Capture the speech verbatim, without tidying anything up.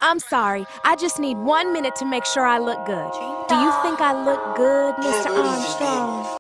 I'm sorry. I just need one minute to make sure I look good. Do you think I look good, Mister Armstrong?